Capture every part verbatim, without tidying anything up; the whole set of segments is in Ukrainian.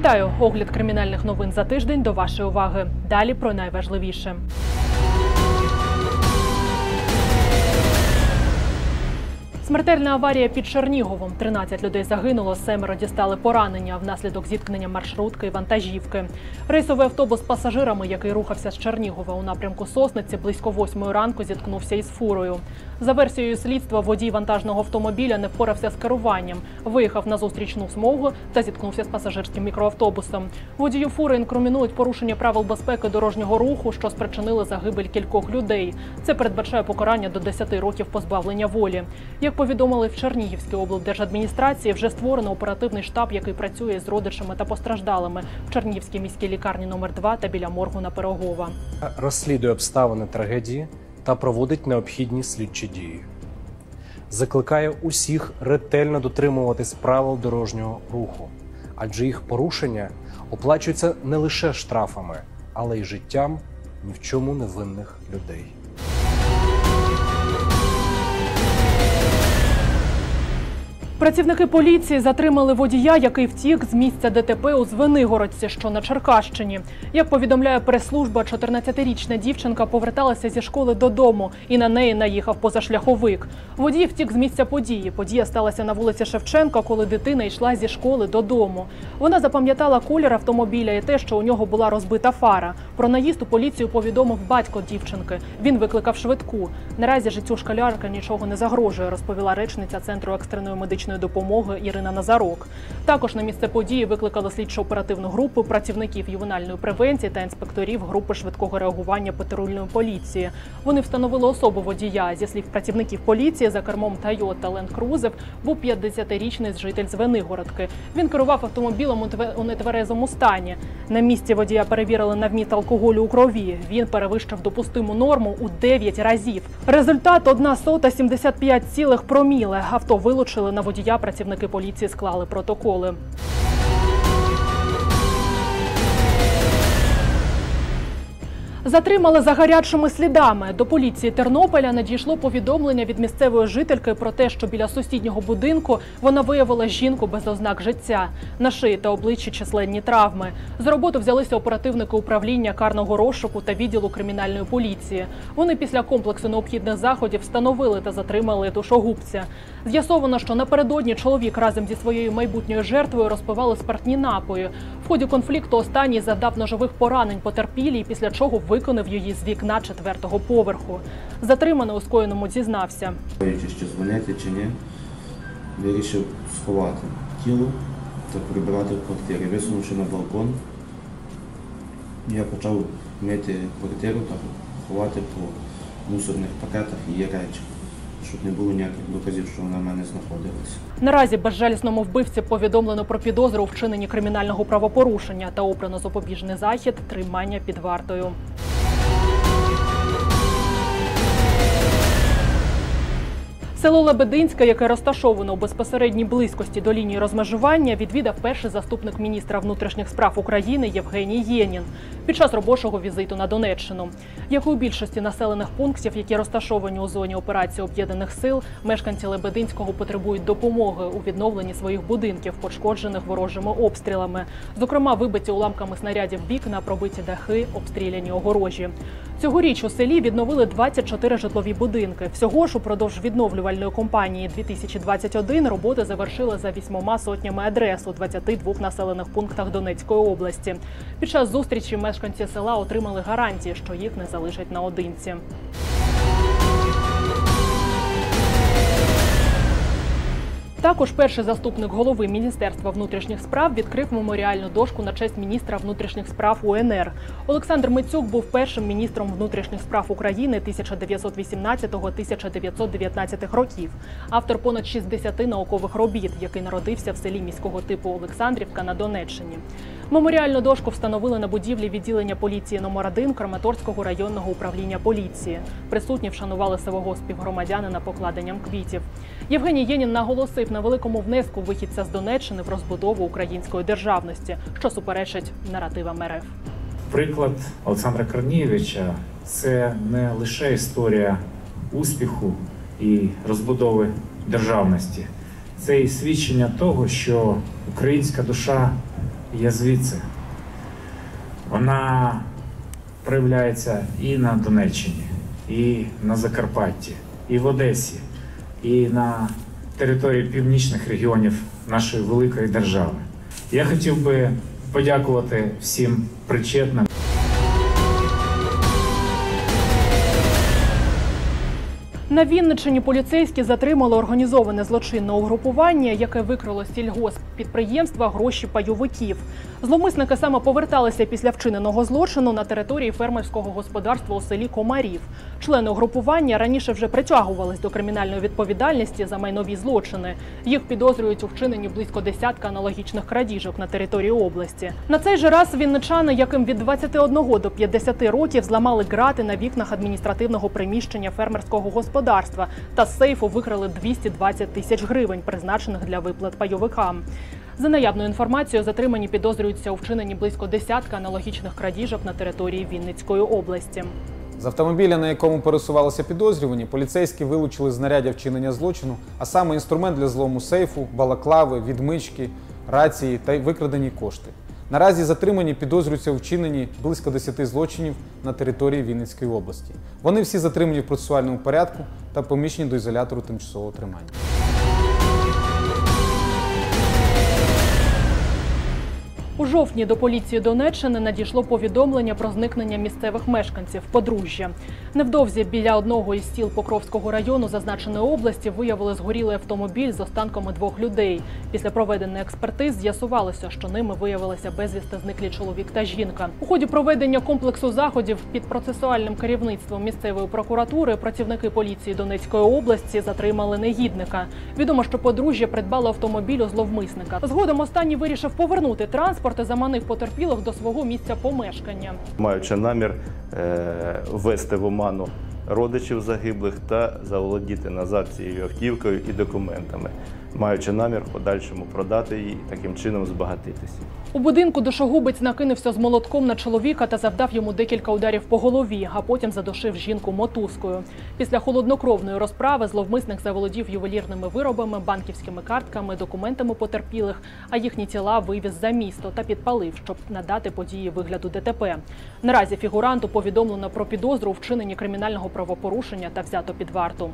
Вітаю! Огляд кримінальних новин за тиждень до вашої уваги. Далі про найважливіше. Смертельна аварія під Черніговом. тринадцять людей загинуло, семеро дістали поранення внаслідок зіткнення маршрутки і вантажівки. Рейсовий автобус з пасажирами, який рухався з Чернігова у напрямку Сосниці, близько восьмої ранку зіткнувся із фурою. За версією слідства, водій вантажного автомобіля не впорався з керуванням, виїхав на зустрічну смугу та зіткнувся з пасажирським мікроавтобусом. Водію фури інкримінують порушення правил безпеки дорожнього руху, що спричинили загибель кількох людей. Це передбачає покарання до десяти років позбавлення волі. Як повідомили в Чернігівській облдержадміністрації, вже створено оперативний штаб, який працює з родичами та постраждалими в Чернігівській міській лікарні номер два та біля моргу на Пирогова. Розслідує обставини трагедії та проводить необхідні слідчі дії. Закликає усіх ретельно дотримуватись правил дорожнього руху, адже їх порушення оплачуються не лише штрафами, але й життям ні в чому невинних людей. Працівники поліції затримали водія, який втік з місця ДТП у Звенигородці, що на Черкащині. Як повідомляє прес-служба, чотирнадцятирічна дівчинка поверталася зі школи додому і на неї наїхав позашляховик. Водій втік з місця події. Подія сталася на вулиці Шевченка, коли дитина йшла зі школи додому. Вона запам'ятала колір автомобіля і те, що у нього була розбита фара. Про наїзд у поліцію повідомив батько дівчинки. Він викликав швидку. Наразі життю школярка нічого не загрожує, розповіла речниця Центру екстреної медичної допомоги Ірина Назарок. Також на місце події викликали слідчо-оперативну групу працівників ювенальної превенції та інспекторів групи швидкого реагування патрульної поліції. Вони встановили особу водія. Зі слів працівників поліції, за кермом Toyota Land Cruiser був п'ятдесятирічний житель Звенигородки. Він керував автомобілем у нетверезому стані. На місці водія перевірили на вміст алкоголю у крові. Він перевищив допустиму норму у дев'ять разів. Результат – одна сота сімдесят п'ять цілих проміле. Авто вилучили, на водія працівники поліції склали протоколи. Затримали за гарячими слідами. До поліції Тернополя надійшло повідомлення від місцевої жительки про те, що біля сусіднього будинку вона виявила жінку без ознак життя. На шиї та обличчі численні травми. З роботи взялися оперативники управління карного розшуку та відділу кримінальної поліції. Вони після комплексу необхідних заходів встановили та затримали душогубця. З'ясовано, що напередодні чоловік разом зі своєю майбутньою жертвою розпивали спиртні напої. В ході конфлікту останній завдав ножових поранень потерпілій, після чого виконав її з вікна четвертого поверху. Затриманий у скоєному зізнався. Чи дзвонити, чи ні, вирішив сховати тіло та прибирати в квартирі. Висунувши на балкон, я почав мити квартиру та ховати по мусорних пакетах її речі, щоб не було ніяких доказів, що вона в мене знаходилася. Наразі безжалісному вбивці повідомлено про підозру у вчиненні кримінального правопорушення та обрано запобіжний захід – тримання під вартою. Село Лебединське, яке розташовано у безпосередній близькості до лінії розмежування, відвідав перший заступник міністра внутрішніх справ України Євгеній Єнін під час робочого візиту на Донеччину. Як і у більшості населених пунктів, які розташовані у зоні операції Об'єднаних сил, мешканці Лебединського потребують допомоги у відновленні своїх будинків, пошкоджених ворожими обстрілами. Зокрема, вибиті уламками снарядів вікна, пробиті дахи, обстріляні огорожі. Цьогоріч у селі відновили двадцять чотири житлові будинки. Всього ж упродовж відновлювальної кампанії дві тисячі двадцять один роботи завершили за вісьмома сотнями адрес у двадцяти двох населених пунктах Донецької області. Під час зустрічі мешканці села отримали гарантії, що їх не залишать наодинці. Також перший заступник голови Міністерства внутрішніх справ відкрив меморіальну дошку на честь міністра внутрішніх справ УНР. Олександр Мицюк був першим міністром внутрішніх справ України тисяча дев'ятсот вісімнадцятого — тисяча дев'ятсот дев'ятнадцятого років. Автор понад шістдесяти наукових робіт, який народився в селі міського типу Олександрівка на Донеччині. Меморіальну дошку встановили на будівлі відділення поліції номер один Краматорського районного управління поліції. Присутні вшанували свого співгромадянина покладенням квітів. Євгеній Єнін наголосив на великому внеску вихідця з Донеччини в розбудову української державності, що суперечить наративам РФ. Приклад Олександра Корнієвича – це не лише історія успіху і розбудови державності. Це і свідчення того, що українська душа є звідси. Вона проявляється і на Донеччині, і на Закарпатті, і в Одесі, і на території північних регіонів нашої великої держави. Я хотів би подякувати всім причетним. На Вінниччині поліцейські затримали організоване злочинне угрупування, яке викрало з сільгосппідприємства гроші пайовиків. Зловмисники саме поверталися після вчиненого злочину на території фермерського господарства у селі Комарів. Члени угрупування раніше вже притягувались до кримінальної відповідальності за майнові злочини. Їх підозрюють у вчиненні близько десятка аналогічних крадіжок на території області. На цей же раз вінничани, яким від двадцяти одного до п'ятдесяти років, зламали грати на вікнах адміністративного приміщення фермерського господарства та з сейфу викрали двісті двадцять тисяч гривень, призначених для виплат пайовикам. За наявною інформацією, затримані підозрюються у вчиненні близько десятка аналогічних крадіжок на території Вінницької області. З автомобіля, на якому пересувалися підозрювані, поліцейські вилучили знаряддя вчинення злочину, а саме інструмент для злому сейфу, балаклави, відмички, рації та викрадені кошти. Наразі затримані підозрюються у вчиненні близько десяти злочинів на території Вінницької області. Вони всі затримані в процесуальному порядку та поміщені до ізолятору тимчасового тримання. У жовтні до поліції Донеччини надійшло повідомлення про зникнення місцевих мешканців подружжя. Невдовзі біля одного із сіл Покровського району зазначеної області виявили згорілий автомобіль з останками двох людей. Після проведеної експертиз з'ясувалося, що ними виявилися безвісти зниклі чоловік та жінка. У ході проведення комплексу заходів під процесуальним керівництвом місцевої прокуратури працівники поліції Донецької області затримали негідника. Відомо, що подружжя придбало автомобіль у зловмисника. Згодом останній вирішив повернути транспорт і заманив потерпілих до свого місця помешкання. Маючи намір е ввести в оману родичів загиблих та заволодіти назад цією автівкою і документами, маючи намір в подальшому продати її і таким чином збагатитися. У будинку душогубець накинувся з молотком на чоловіка та завдав йому декілька ударів по голові, а потім задушив жінку мотузкою. Після холоднокровної розправи зловмисник заволодів ювелірними виробами, банківськими картками, документами потерпілих, а їхні тіла вивіз за місто та підпалив, щоб надати події вигляду ДТП. Наразі фігуранту повідомлено про підозру у вчиненні кримінального правопорушення та взято під варту.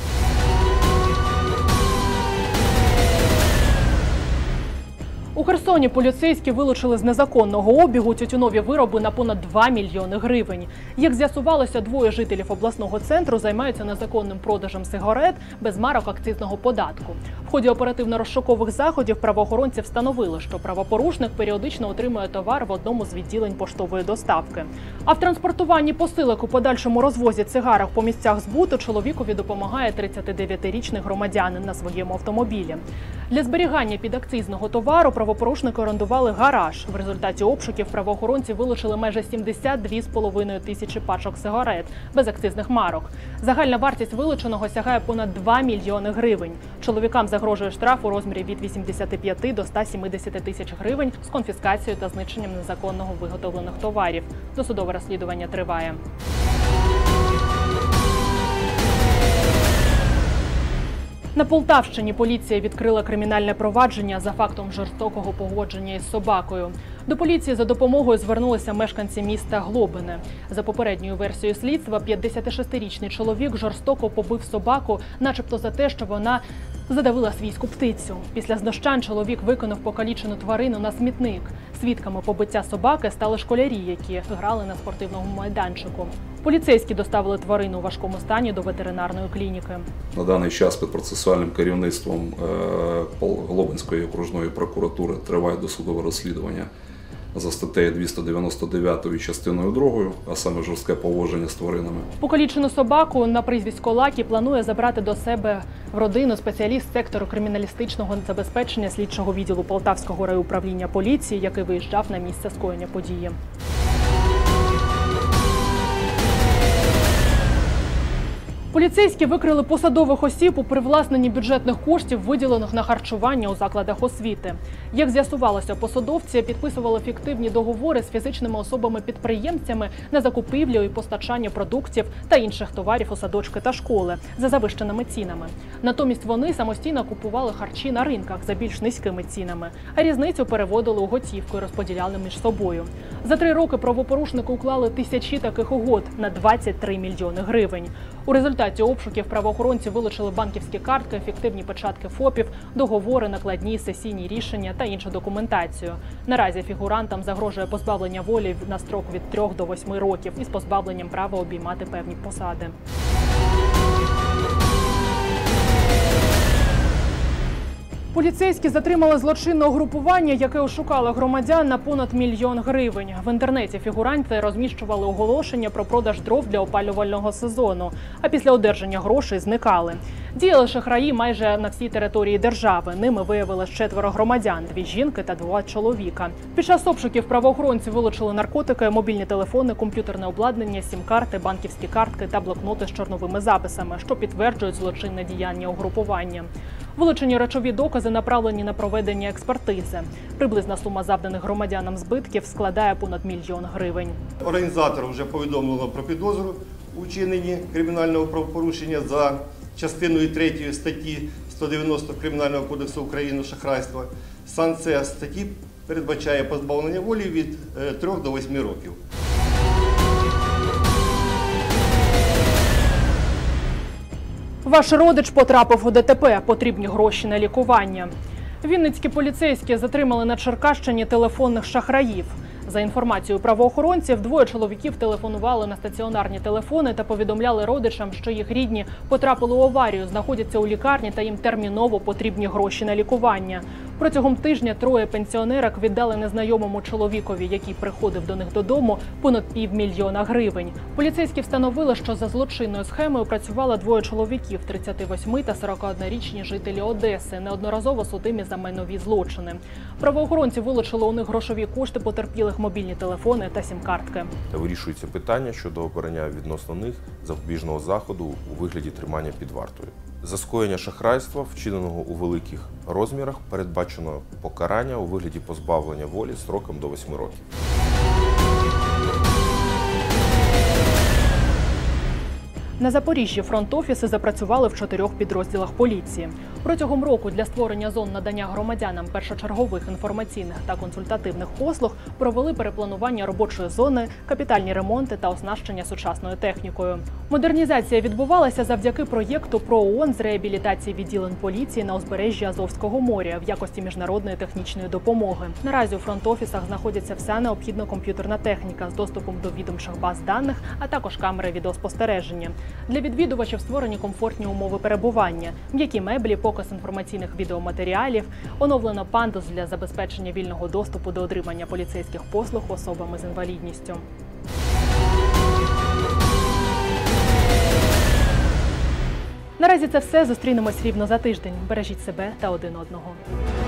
У Херсоні поліцейські вилучили з незаконного обігу тютюнові вироби на понад два мільйони гривень. Як з'ясувалося, двоє жителів обласного центру займаються незаконним продажем сигарет без марок акцизного податку. В ході оперативно-розшукових заходів правоохоронці встановили, що правопорушник періодично отримує товар в одному з відділень поштової доставки. А в транспортуванні посилок у подальшому розвозі цигарок по місцях збуту чоловікові допомагає тридцятидев'ятирічний громадянин на своєму автомобілі. Для зберігання підакцизного товару правопорушники орендували гараж. В результаті обшуків правоохоронці вилучили майже сімдесят дві з половиною тисячі пачок сигарет без акцизних марок. Загальна вартість вилученого сягає понад два мільйони гривень. Чоловікам загрожує штраф у розмірі від вісімдесяти п'яти до ста сімдесяти тисяч гривень з конфіскацією та знищенням незаконного виготовлених товарів. Досудове розслідування триває. На Полтавщині поліція відкрила кримінальне провадження за фактом жорстокого поводження із собакою. До поліції за допомогою звернулися мешканці міста Глобине. За попередньою версією слідства, п'ятдесятишестирічний чоловік жорстоко побив собаку, начебто за те, що вона задавила свійську птицю. Після знущань чоловік викинув покалічену тварину на смітник. Свідками побиття собаки стали школярі, які грали на спортивному майданчику. Поліцейські доставили тварину у важкому стані до ветеринарної клініки. На даний час під процесуальним керівництвом Глобинської окружної прокуратури триває досудове розслідування за статтею двісті дев'яносто дев'ять частиною другою, а саме жорстке поводження з тваринами. Покалічену собаку на прізвисько Лакі планує забрати до себе в родину спеціаліст сектору криміналістичного забезпечення слідчого відділу Полтавського райуправління поліції, який виїжджав на місце скоєння події. Поліцейські викрили посадових осіб у привласненні бюджетних коштів, виділених на харчування у закладах освіти. Як з'ясувалося, посадовці підписували фіктивні договори з фізичними особами-підприємцями на закупівлю і постачання продуктів та інших товарів у садочки та школи за завищеними цінами. Натомість вони самостійно купували харчі на ринках за більш низькими цінами, а різницю переводили у готівку і розподіляли між собою. За три роки правопорушники уклали тисячі таких угод на двадцять три мільйони гривень. У результаті обшуків правоохоронці вилучили банківські картки, фіктивні печатки ФОПів, договори, накладні, сесійні рішення та іншу документацію. Наразі фігурантам загрожує позбавлення волі на строк від трьох до восьми років із позбавленням права обіймати певні посади. Поліцейські затримали злочинне угрупування, яке ошукало громадян на понад мільйон гривень. В інтернеті фігуранти розміщували оголошення про продаж дров для опалювального сезону, а після одержання грошей зникали. Діяли шахраї майже на всій території держави. Ними виявилось четверо громадян – дві жінки та два чоловіка. Під час обшуків правоохоронці вилучили наркотики, мобільні телефони, комп'ютерне обладнання, сім-карти, банківські картки та блокноти з чорновими записами, що підтверджують злочинне діяння угрупування. Вилучені речові докази направлені на проведення експертизи. Приблизна сума завданих громадянам збитків складає понад мільйон гривень. Організатору вже повідомлено про підозру у вчиненні кримінального правопорушення за частиною третьої статті сто дев'яносто Кримінального кодексу України «Шахрайство». Санкція статті передбачає позбавлення волі від трьох до восьми років. Ваш родич потрапив у ДТП, потрібні гроші на лікування. Вінницькі поліцейські затримали на Черкащині телефонних шахраїв. За інформацією правоохоронців, двоє чоловіків телефонували на стаціонарні телефони та повідомляли родичам, що їх рідні потрапили у аварію, знаходяться у лікарні та їм терміново потрібні гроші на лікування. Протягом тижня троє пенсіонерок віддали незнайомому чоловікові, який приходив до них додому, понад півмільйона гривень. Поліцейські встановили, що за злочинною схемою працювали двоє чоловіків – тридцяти восьми та сорокаоднорічні жителі Одеси, неодноразово судимі за майнові злочини. Правоохоронці вилучили у них грошові кошти потерпілих, мобільні телефони та сім-картки. Вирішується питання щодо обрання відносно них запобіжного заходу у вигляді тримання під вартою. За скоєння шахрайства, вчиненого у великих розмірах, передбачено покарання у вигляді позбавлення волі строком до восьми років. На Запоріжжі фронт-офіси запрацювали в чотирьох підрозділах поліції. Протягом року для створення зон надання громадянам першочергових інформаційних та консультативних послуг провели перепланування робочої зони, капітальні ремонти та оснащення сучасною технікою. Модернізація відбувалася завдяки проєкту ПРООН з реабілітації відділень поліції на узбережжі Азовського моря в якості міжнародної технічної допомоги. Наразі у фронт-офісах знаходиться вся необхідна комп'ютерна техніка з доступом до відомчих баз даних, а також камери відеоспостереження. Для відвідувачів створені комфортні умови перебування, м'які меблі, показ інформаційних відеоматеріалів, оновлено пандус для забезпечення вільного доступу до отримання поліцейських послуг особами з інвалідністю. Наразі це все. Зустрінемось рівно за тиждень. Бережіть себе та один одного.